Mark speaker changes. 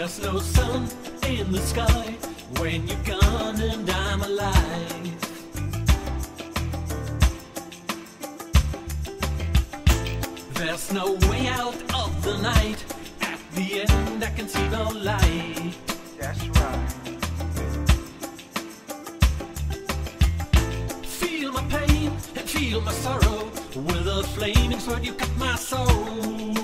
Speaker 1: There's no sun in the sky when you're gone and I'm alive. There's no way out of the night. At the end I can see no light.
Speaker 2: That's right.
Speaker 1: Feel my pain and feel my sorrow. With a flaming sword you cut my soul.